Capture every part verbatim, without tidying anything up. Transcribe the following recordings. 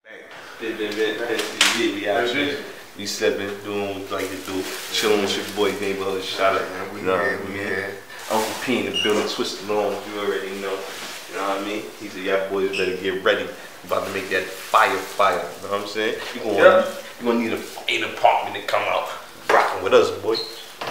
We out here. We stepping, doing what we like to do. Chilling with your boy neighborhood. Shout out, man. We here, we here. Uncle P in the building, Twisted Long. You already know. You know what I mean? He said, y'all boys better get ready. About to make that fire, fire. You know what I'm saying? You gonna, yeah. you gonna need a fire department to come out rocking with us, boy.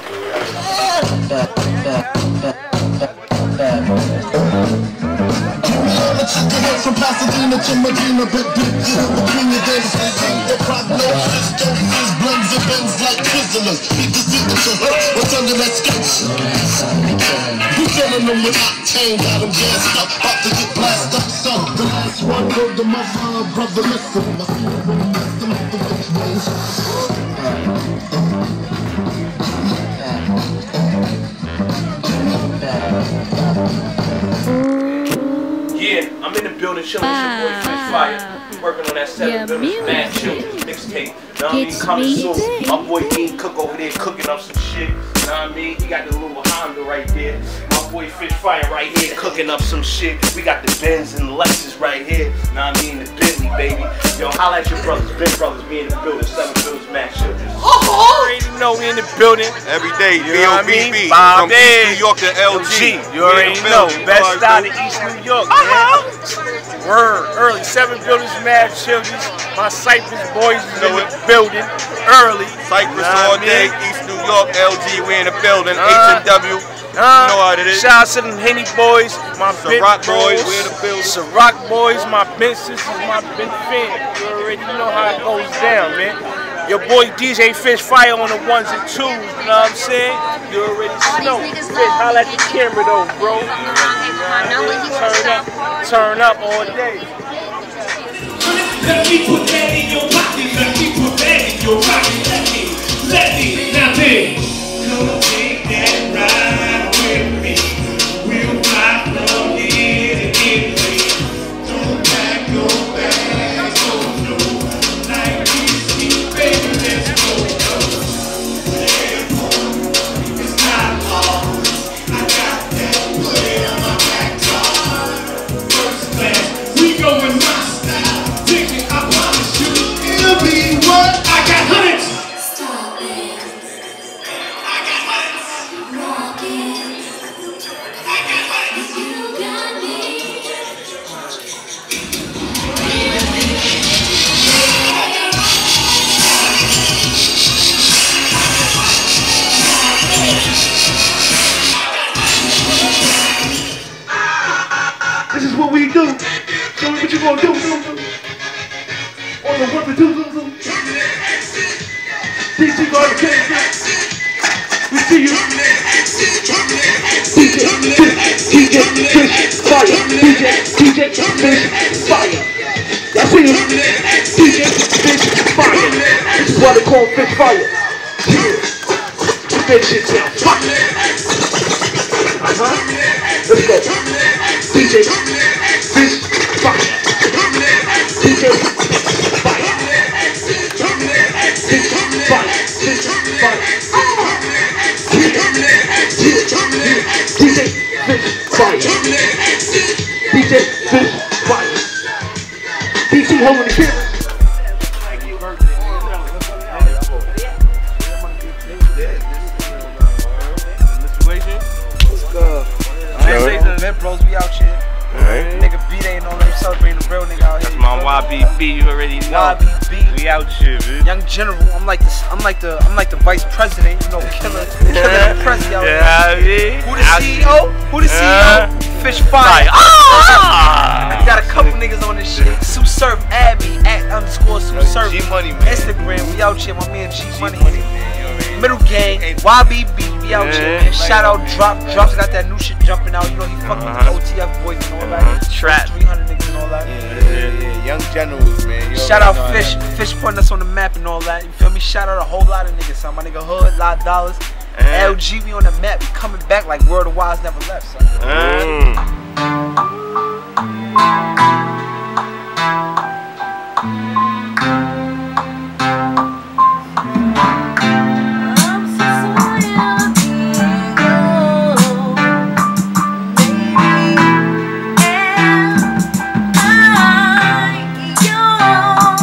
From Pasadena to Medina, big big between your days. The prognosis is blends and bends like prisoners. Beat the signature, what's under that sketch? We filling them with octane, got them gassed up, about to get blasted up. So the last one wrote the mother, brother, listen. My feet will mess them up the which ways. Yeah, I'm in the building, chilling with your boy Fish Fire. We working on that seven buildings, Mad Children mixtape. Know what I mean? Coming soon. My boy Dean Cook over there cooking up some shit. Know what I mean? He got the little Honda right there. My boy Fish Fire right here cooking up some shit. We got the Benz and the Lexus right here. Know what I mean? The Bentley, baby. Yo, holla at your brothers, Ben Brothers. We in the building, seven buildings, Mad Children. Oh, you already know we in the building. Every day, you know what I mean? From East New York to L G. You already know. Best style in East New York, man. Word, early, seven buildings, Mad Children. My Cypress boys is in the building, early. Cypress all day, East New York, L G, we in the building, uh, H and W, uh, you know how it is. Shout out to them Henny boys, my Ciroc boys, we in the building. Ciroc boys, my big sisters, my big fan. You already know how it goes down, man. Your boy D J Fish Fire on the ones and twos, you know what I'm saying? You already know. Fish, holla at the camera though, bro. Turn up, turn up all day. Let me put that in your pocket, let me put that in your pocket, let me, let me, now then, come take that ride with me, we'll fly from here to Italy, don't pack your bags, oh no, like we see, baby, let's go, airport, it's not long, I got that where my bags are, first class, we going my style. This is what we do. Show me what you gonna do. On the one to do. D C Garden King. We see you. D J Fish, D J Fish Fire. D J D J Fish Fire. I see you. D J Fish Fire. This is what they call Fish Fire. Fish it down. Fire. Uh-huh. Let's go. D J Fish Fire. D J Fire. Fish Fire. Fish Fire. D J Fish Fire. D J Fish Fire. D C holding the camera. Bros, we out here. Right. Nigga B-Day and all them celebrating the real nigga out here. That's my Y B B, you already know. Y B B. We out here, man. Young General, I'm like the I'm like the I'm like the vice president, you know, killer, killer the president out here. Yeah, I mean, who the C E O? Who the C E O? Uh, Fish Fire. Ah! You got a couple niggas on this shit. Sue Surf, add me, at underscore Sue Surf. G Money, man. Instagram, we out here, my man G Money. Middle Gang, Y B B, we out here, man. Shout out Drop. Drop's got that new shit jumping out. You know, he fucking with the O T F boys and all that. Trap. three hundred niggas and all that. Yeah, yeah, yeah. Young Generals, man. Shout out Fish. Fish putting us on the map and all that. You feel me? Shout out a whole lot of niggas, son. My nigga Hood, lot of dollars. L G, we on the map. We coming back like World of Wild never left, son. Oh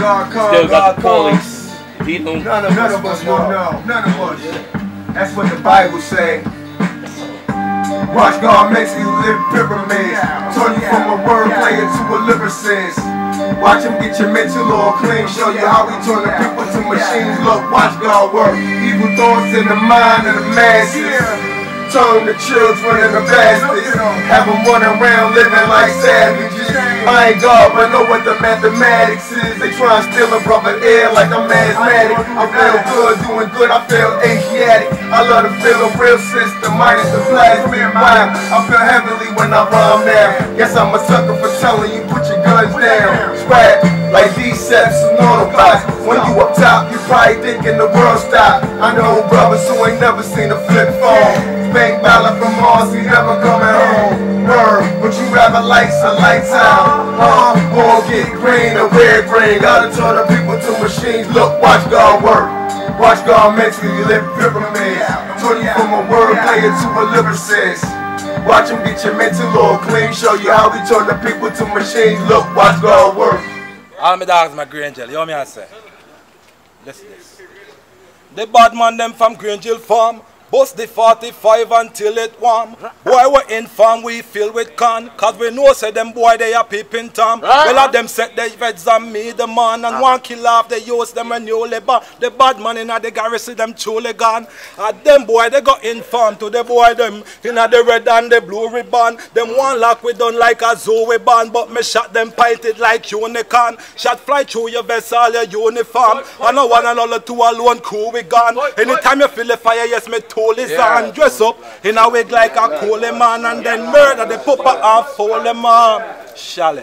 God, come, Still got God, the come. police. He don't None of, none of us will know. None of us. That's what the Bible say. Watch God makes you live pyramids. Turn you from a word player to a lyricist. Watch him get your mental all clean. Show you how he turn the people to machines. Look, watch God work. Evil thoughts in the mind of the masses. Turn the children into bastards. Have them running around living like savages. I ain't God, but know what the mathematics is. They try and steal a brother air like I'm asthmatic. I feel good, doing good, I feel Asiatic. I love to feel a real system, minus the plasma mind. I feel heavenly when I rhyme now. Guess I'm a sucker for telling you, put your guns down. Scrap like D-Seps and Autobots. When you up top, you probably thinking the world stopped. I know brothers who ain't never seen a flip phone. Bank dollar from Mars, he never coming home. Word, but you rather lights or lights out. Huh? Won't get green or wear green. Gotta turn the people to machines. Look, watch God work. Watch God mentally live pyramids. Turn you from a word player to a lyricist. Watch him get your mental all clean. Show you how we turn the people to machines. Look, watch God work. All my dogs, my Green Gel. You know what I say? Listen this. The bad man them from Green Gel farm. Bust the forty-five until it warm. Boy, we inform, we fill with con. Cause we know say them boy they are peeping Tom. Well of them set their vets on me, the man. And one kill off, they use them when you labor. The bad man in the garrison, them truly gone. And them boy, they got informed to the boy them. In the red and the blue ribbon. Them one lock we done like a zoo we ban. But me shot them pinted like unicorn. Shot fly through your vessel, your uniform. And no one and all two alone crew we gone. Anytime you feel the fire, yes me police yeah. And dress up in a wig like a cool man and then murder the pupper and fool them man. Shall it?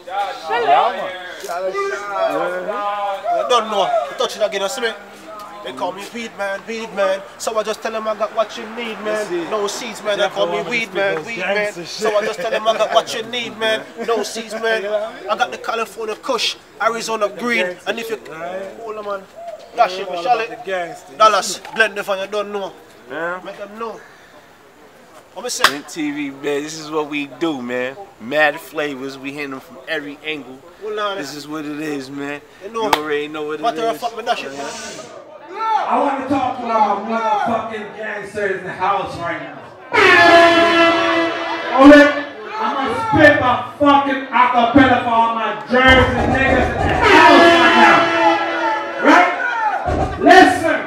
I don't know. Touch it again, you see me? They call me weed man, weed man. So I just tell them I got what you need, man. No seeds, man. They call me weed man, weed man. So I just tell them I got what you need, man. No seeds, man. I got the California Kush, Arizona Green, and if you hold them, man. Dash it, me, shall it? Dallas, blend the fun, you don't know. Yeah. Make them know. What me say? T V, man, this is what we do, man. Mad flavors, we hit them from every angle. Well, this is what it is, man. You, know, you already know what it what is. Fuck me, dash it, man. I want to talk to all my motherfucking gangsters in the house right now. Alright, I'm gonna spit my fucking acapella for all my Jersey niggas in the house right now. Right? Listen.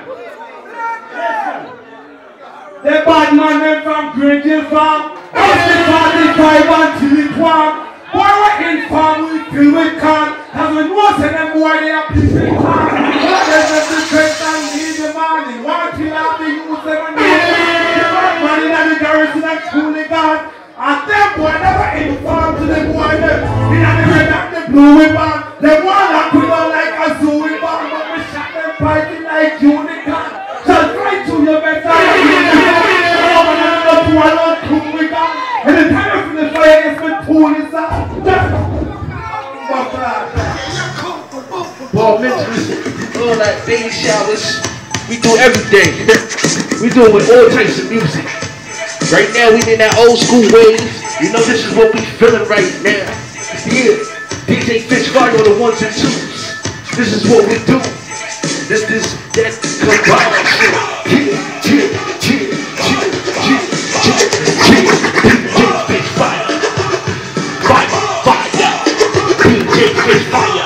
The bad man them from Green Gel farm. Bust the forty-five until it warm. Boy, we're in farm, we fill with con. As we know, say them boy, they are people farm. But there's nothing straight and need the morning. One kill out the youth, seven days. The bad man in the garrison and truly gone. And them boy never inform to the boy them. In the red and the blue ribbon. Them one that put on like a zoo ribbon. But we shot them fighting like unicorn. Just right to your better. And the time from the fire is when pool is out. Ball mentors, all that baby showers. We do everything. We do it with all types of music. Right now we in that old school wave. You know this is what we feeling right now. Yeah, D J Fish Garden on the ones and twos. This is what we do. This is that combined shit. Yeah, yeah, yeah, yeah, yeah, yeah, yeah. D J Fish Fire. Fire, fire. D J Fish Fire.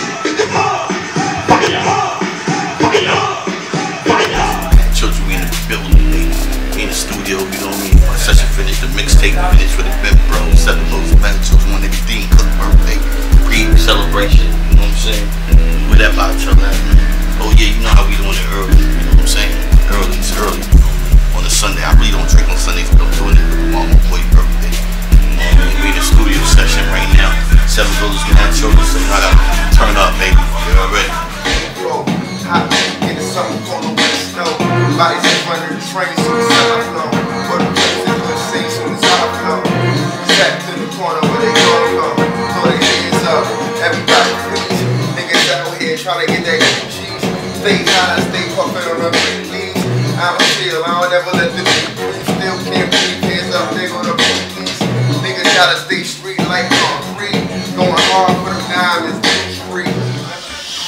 Fire, fire, fire. Children, we in the building, ladies. We in the studio, you know what I mean? My session finished, the mixtape finished for the Bent Bros. Cellulose event, children wanted to Dean Cook birthday. Pre-celebration, you know what I'm saying? With that vibe, chill out, man. Oh yeah, you know how we doing it early, you know what I'm saying? Early, it's early. On a Sunday, I really don't drink on Sundays, but I'm doing it on my boy's birthday. You know what I mean? We in the studio session right now. Seven brothers can have children, so you gotta turn up, baby. You already? Yo, hot man, get it something on the west snow. Bodies in front of the train, so the sun flow. But the place is gonna see soon as I flow. Sat to the corner where they gon' go. Throw their hands up, everybody please. Niggas out here trying to get that cheese. Stay high, stay puffin' on the big knees. I don't chill, I don't ever let the beat breathe. Still can't breathe, hands up, they go to police. Niggas gotta stay street like concrete. Going hard for the diamonds, street.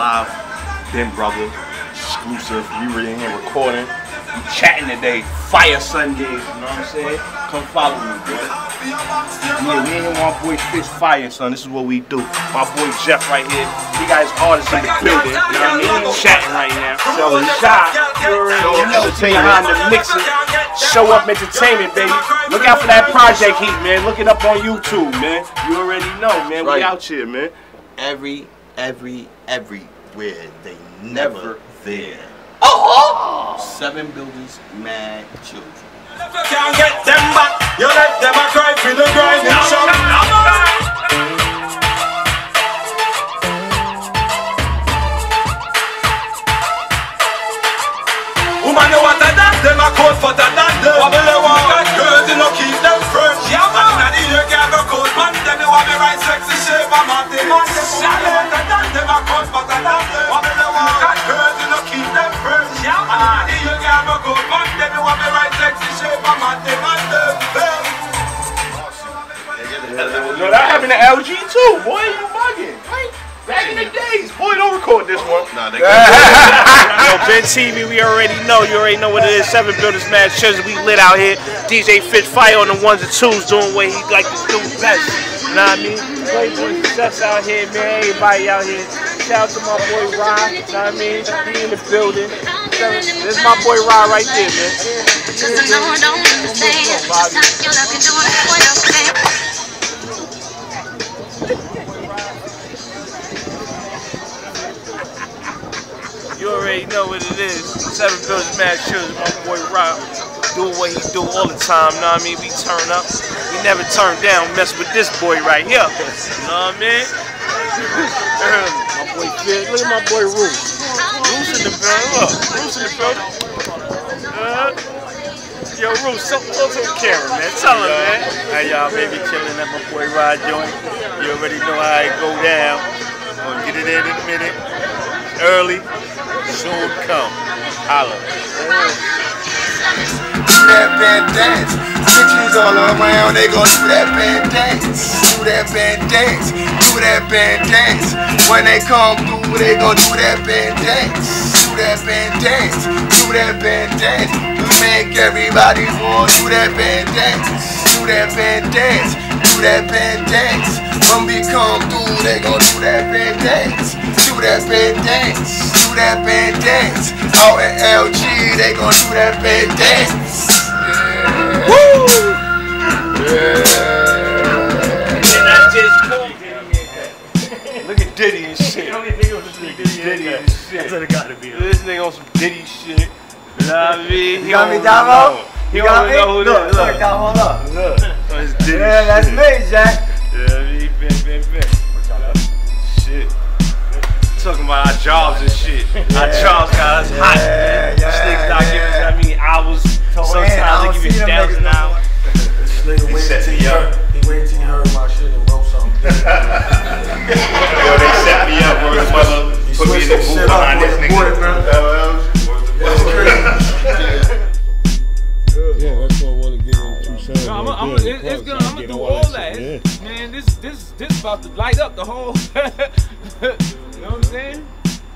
live. Ben Brother, exclusive. We were in here recording. We chatting today. Fire Sundays, you know what I'm saying? Come follow me, bro. Yeah, me and him, my boy Fish Fire, son. This is what we do. My boy Jeff right here. He got his artists in the building. You know what I mean? He's chatting right now. So he's shot. You know, behind the mixer. Show Up Entertainment, baby. Look out for that Project Heat, man. Look it up on YouTube, man. You already know, man. We out here, man. Every, every, everywhere. They never there. Oh, oh. Seven buildings, mad children. If you can't get them back, you let them a cry for the grinding shop. Woman, you want a dance, them a coat for the dance. Wobble the walk, girls, you know keep them fresh. Yeah, man, and you can't go coat, man, them you want me right sexy shape, I'm at the man. Shall you want a dance, them a coat for the dance. Wobble the walk, girls, you know keep them fresh. Yeah, man, and you can't go coat, man, them you want me right sexy shape, I'm at the man. Yo, that happened to L G too, boy. You bugging? Back in the days, boy. Don't record this one. Nah, they Yo, Ben T V, we already know. You already know what it is. Seven Buildings, Mad Children. We lit out here. D J Fish Fire on the ones and twos, doing what he like to do best. You know what I mean? Playboy success out here, man. Everybody out here. Shout out to my boy Rod. You know what I mean? He in the building. This is my boy Rod right there, man. You already know what it is. Seven Buildings, Mad Children, my boy Rob. Doing what he do all the time, you know what I mean? We turn up. We never turn down, mess with this boy right here. You know what I mean? My boy Fid. Look at my boy Roos. Roos in the building. Look, Roos in the building. Uh, yo, Roos, talk to the camera, man. Tell him, man. Hey, y'all, baby, chilling at my boy Rod joint. You already know how it go down. Gonna get it in in a minute. Early, soon come. Holla. Do that band dance. Bitches all around, they gon' do that band dance. Do that band dance. Do that band dance. When they come through, they gon' do that band dance. Do that band dance. Do that band dance. You make everybody wanna do that band dance. Do that band dance. Do that band dance. When we come through, they gon' do that band dance. Do that band dance. Do that band dance. Out at L G, they gon' do that band dance. Yeah. Woo! Yeah. And I just pulled. Look at Diddy and shit. Diddy and shit. That's what it gotta be. This nigga on some Diddy shit. You know what I mean? You got me, Damo? He You got don't me? know who Look, that look, is. Damo, look. Look. Oh, it's Diddy Yeah, that's shit. me, Jack. Yeah, I mean, Ben, Ben, Ben. Shit. Talking about our jobs and shit. Our jobs got us hot, man. Yeah, This nigga's yeah, not giving us, I mean, hours. Sometimes they give you a thousand hours. This nigga waited till he heard, he waited till he heard my shit and wrote something. Yo, they set me up, word mother. Put me in the booth behind this nigga. That's crazy. Yeah, that's what I want to get into. Sound No, I'm, right I'm, there, it's, it's plus, gonna, so I'm gonna get do all all that that. shit, It's- Man, this this this about to light up the whole. You know what I'm saying?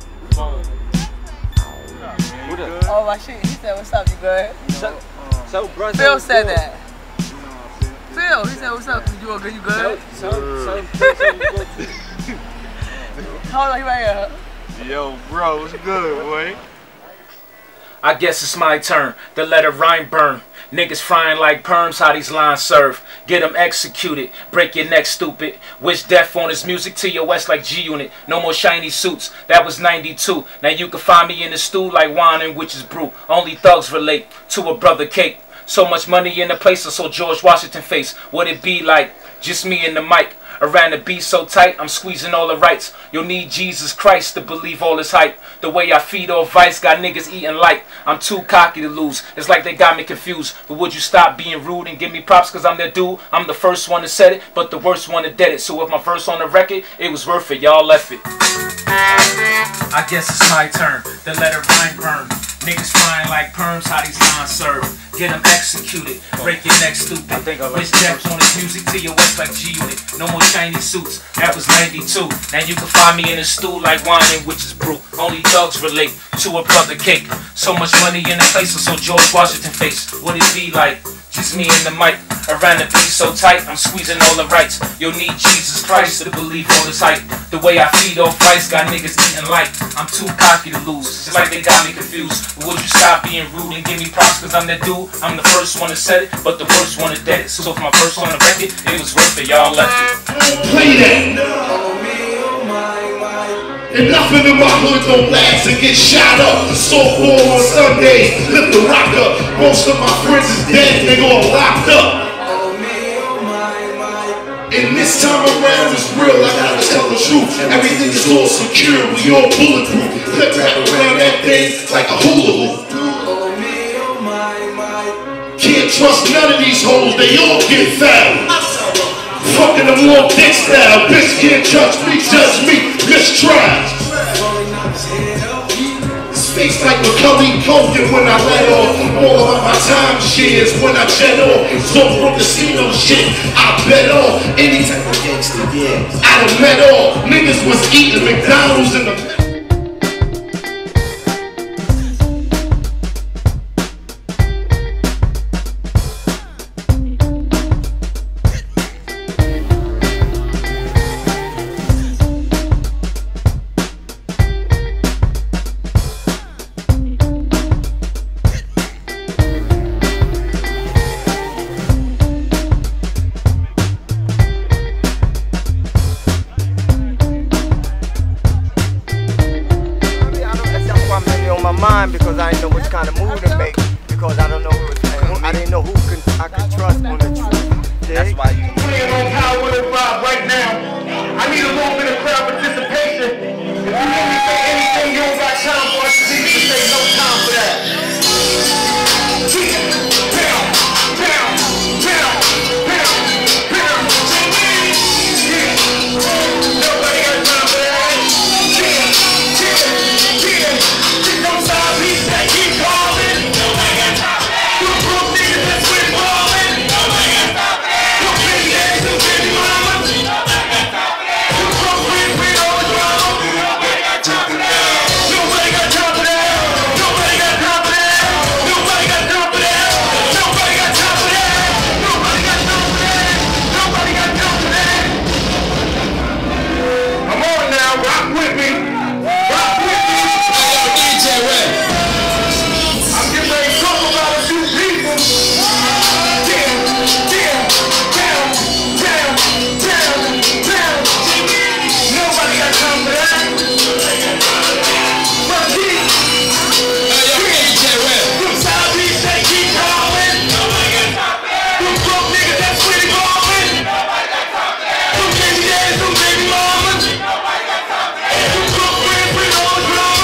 Oh my shit, he said what's up, you good? So, so bro, Phil said that. Phil, he said what's up, you all good, you good? So, so, so, Hold on, he right here. Yo, bro, what's good, boy? I guess it's my turn to let a rhyme burn. Niggas frying like perms, how these lines serve. Get them executed, break your neck stupid. Wish death on his music to your west like G-Unit. No more shiny suits, that was ninety-two. Now you can find me in the stew like wine and witch's brew. Only thugs relate to a brother cake. So much money in the place, I saw George Washington face. What it be like, just me and the mic. Around the beat so tight, I'm squeezing all the rights. You'll need Jesus Christ to believe all this hype. The way I feed off vice, got niggas eating light. I'm too cocky to lose, it's like they got me confused. But would you stop being rude and give me props cause I'm their dude? I'm the first one to said it, but the worst one to dead it. So with my verse on the record, it was worth it, y'all left it. I guess it's my turn to let it rhyme burn. Niggas flying like perms, how these lines serve. Get them executed, break your neck stupid. Wish death on his music to your west like G-Unit. No more shiny suits, that was ninety-two. Now you can find me in a stool like wine and witch's brew. Only dogs relate to a brother cake. So much money in the place, so George Washington face. What it be like? Just me and the mic. Around the beat so tight, I'm squeezing all the rights. You'll need Jesus Christ to believe all this hype. The way I feed off rice got niggas eating light. I'm too cocky to lose, just like they got me confused. But would you stop being rude and give me props cause I'm that dude? I'm the first one to set it, but the worst one to dead it. So if my first one to wreck it, it was worth it, y'all left it. Play that! And nothing in my hood don't last and get shot up. Softball on Sundays, lift the rock up. Most of my friends is dead, they all locked up. And this time around it's real, I gotta tell the truth. Everything is all secure, we all bulletproof. Flip back around that thing like a hula hoop. Can't trust none of these hoes, they all get foul. Fucking them all dick style. Bitch can't trust me, judge me, just try. Space like Macaulay Culkin when I let off. All of my time shares when I jet off. So from casino shit, I bet off. Any type of gangster, yeah, I done met all. Niggas was eating McDonald's in the mind because I didn't know which kind of move to make because I don't know who, who I didn't know who can I could trust on the truth. That's why you playing on Power one oh five right now. I need a little bit of crowd participation. If you want me to say anything, you don't got time for us to see to say no time for that. Down, down, down, down, down. Nobody got time for that. Yeah, yeah, yeah. Don't stop, he's that keep calling. Nobody got time for that. You broke niggas that's quit balling. Nobody got time for that. You baby daddies and baby mamas. Nobody got time for that. You broke friends with all the drama. Nobody got time for that. Nobody got time for that. Nobody got time for that. Nobody got time for that. Nobody got time for that. Nobody got time for that. Nobody got time for that. I'm on now, rock with me. Rock with me. I'm getting ready to talk about a few people. Down, down, down, down, down, down. Nobody got time for that. But he, them side beats that keep calling. Nobody got time for that. Them broke niggas that's really balling. Nobody got time for that. Them baby daddies, them baby mamas. Nobody got time for that. Them broke friends with all the drama.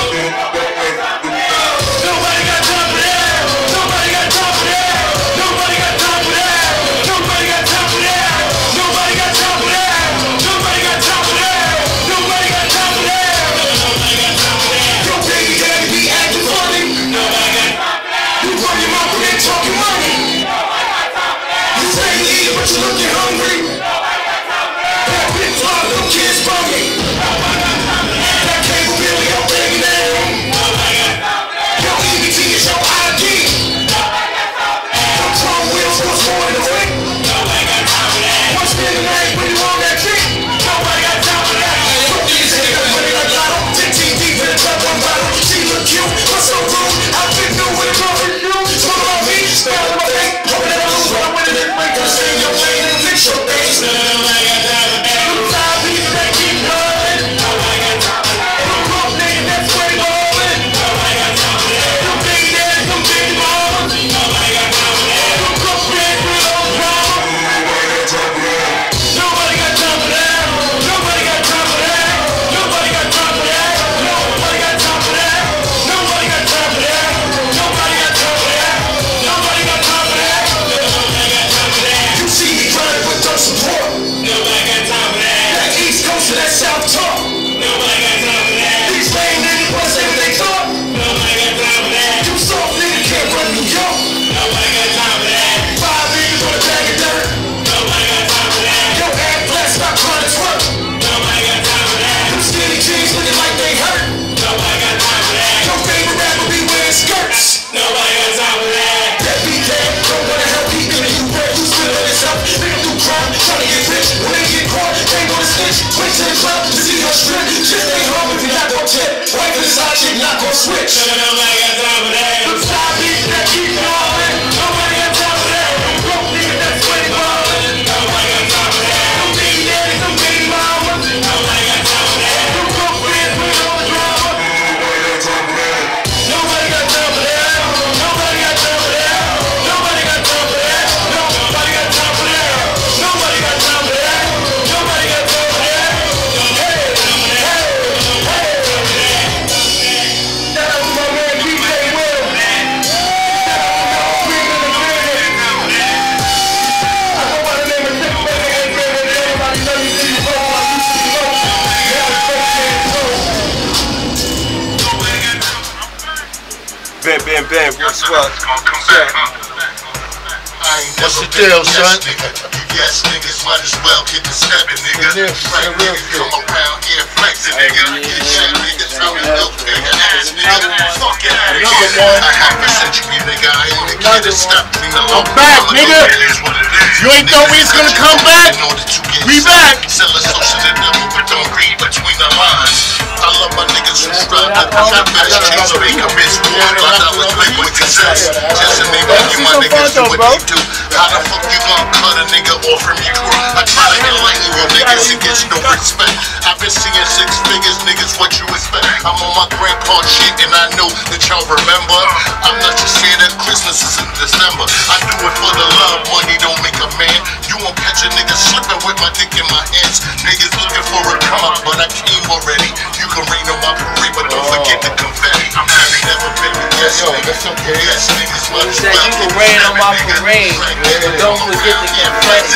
Nobody got time for that. Nobody got time for that. Nobody got time for that. Nobody got time for that. Nobody got time for that. Nobody got time for that. Nobody got time for that. Nobody got time for that. Your baby daddy be acting funny. Nobody got time for that. You run your mouth and talking money. Nobody got time for that. You say you eat but you looking hungry. Nobody got time for that. That big talk, them kids bummy. Nobody got time for that. That cable bill, your baby name. Nobody got time for that. Your E B T is your I D. Nobody got time for that. Your tongue wheels cost more than a week. Nobody got time for that. What's in the name when you on that tree? Nobody got time for that. Put these niggas money like lotto. fifteen deep in the club, one bottle. She look cute, but so rude. I've been new with a broken shoe. Talk about me, spell my name. Hoping that I lose when I win it. Make her say your name and fix your face. Nobody got time for that. Them side beats that keep calling. shit not gon' switch. Nobody got time for that. Them side beats that keep falling. Nobody got time for that. Them broke niggas that's sweaty ballin'. Nobody got time for that. Them big daddies, them baby mamas. Nobody got time for that. Them broke friends with all the drama. Nobody got time for that. Nobody got time for that. Nobody got time for that. Nobody got time for that. Nobody got time for that. Nobody got time for that. Hey, hey, hey. Shout out to my man D J Will. Shout out to y'all Queen in the building. I go by the name of Six Baby and Baby. Everybody know you see you roll like you see you roll. Yeah, it's Bam, bam, bam. What's up? What's the deal, son? Yes, niggas might as well get the stepping, nigga. Right, nigga, come around here flexing, nigga. Yeah, niggas tell me little nigga ass, nigga. Fuck it out of here. A half a century, nigga. I ain't the kid that stopped me alone. I'm back, nigga. You ain't thought we was gonna come back? We back. Sell a social dilemma, but don't read between the lines. I love my niggas who strive to the best change so they can miss war. My dollars Playboy cassettes. Just to name you, my niggas do what they do. How the fuck you gon' cut a nigga off from your crew? I try to enlighten you niggas, it gets no respect. I've been seeing six figures, niggas, what you expect? I'm on my grandpa shit and I know that y'all remember. I'm not just saying that Christmas is in December. I do it for the love, money don't make a man. You won't catch a nigga slipping with my dick in my hands. Niggas looking for a come up, but I came already. You can rain on my parade, but don't forget the confetti. I'm happy never been with yes, niggas. Yes, niggas, might as well. You can rain on my parade, but don't forget the confetti.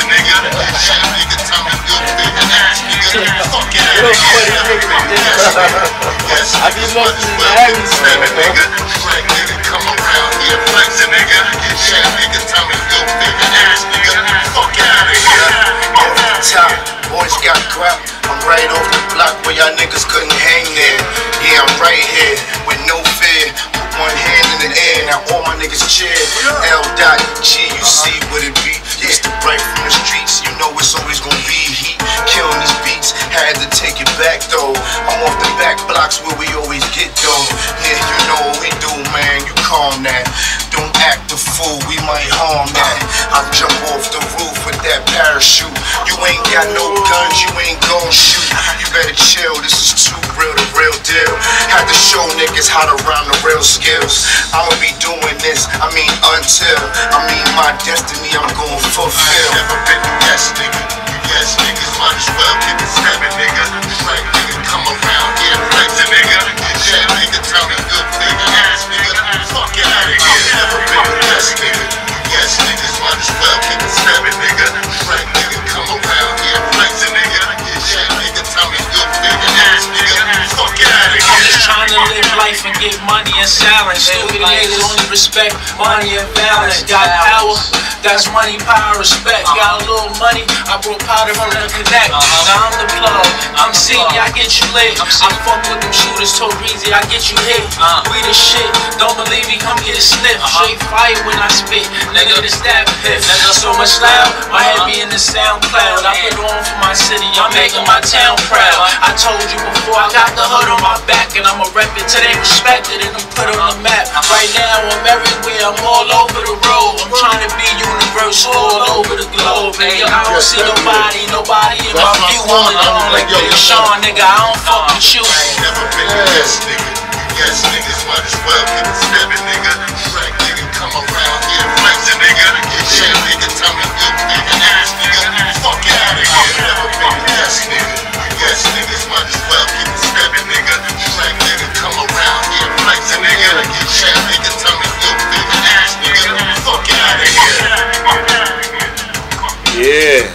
I be listening to everything, nigga. Come around here flexing, nigga. Yeah, nigga, tell me go figure ass, nigga. Fuck out of here. Every time, boys got crap. I'm right off the block where y'all niggas couldn't hang there. Yeah, I'm right here with no fear. Put one hand in the air, now all my niggas cheer. L dot G, you see what it be. It's the bright from the streets, you know it's always gonna be heat. Killing these beats, had to take it back though. I'm off the back blocks where we always get though. Yeah, you know what we do, man, you calm that. Don't act the fool, we might harm that. I'll jump off the roof with that parachute. You ain't got no guns, you ain't gon' shoot. You better chill, this is too real, the real deal. Had to show niggas how to rhyme the real skills. I'ma be doing this, I mean until, I mean my destiny I'm gon' fulfill. Never been the yes nigga, yes niggas might as well keep it stepping, nigga. Right nigga, come around here flexing, nigga. Yeah, nigga, tell me good figure ass, nigga. Fuck it out of here. Never been the yes nigga, yes niggas might as well keep it stepping, nigga. Right nigga, come around here flexing, nigga. Yeah, nigga, tell me good figure ass, nigga. Fuck it out of here. I'm just trying to live life and get money and silence. Stupid niggas only respect money and balance. Got power, that's money, power, respect. Got a little money, I brought powder from the connect. Now I'm the plug, I'm C, I get you lit. I fuck with them shooters, told Breezy, I get you hit. We the shit, don't believe me, come get a sniff. Straight fire when I spit, nigga, this that piff. So much loud, my head be in the sound cloud. I put on for my city, I'm making my town proud. I told you before, I got the hood on my back, and I'ma rep it till they respect it and I'm put on the map. Right now I'm everywhere, I'm all over the road. I'm trying to be universal all over the globe. And yo, I don't see nobody, nobody in my view. I'm alone like Big Sean, nigga, I don't fuck with you. Never been the yes nigga, yes niggas might as well keep it stepping, nigga. Right nigga, come around here flexing, nigga. Yeah, nigga, tell me good figure ass, nigga. Fuck it out of here. Never been the yes nigga, yes niggas might as well keep it stepping, nigga. Right nigga, come around here flexing, nigga. Yeah, nigga, tell me good figure ass, nigga. Fuck it out of here. Yeah.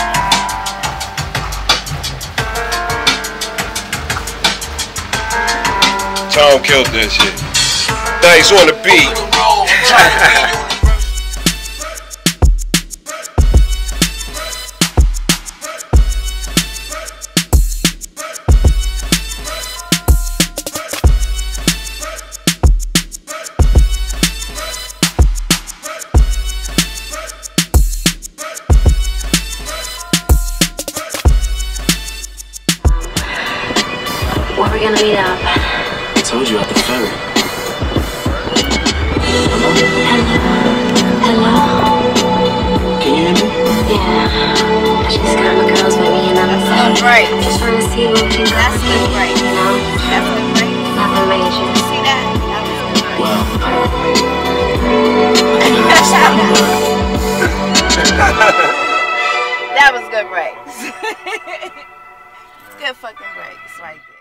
Tom killed that shit. Thanks on the beat. Where we gonna meet up? told you at the ferry. Hello? Hello? Can you hear me? Yeah. I just got my girls with me and I'm That's right. just trying to see what we can That's go good, right? you know? That's good, right? Nothing major. See that? That was good, right? Well, that was good breaks. Good fucking breaks right there.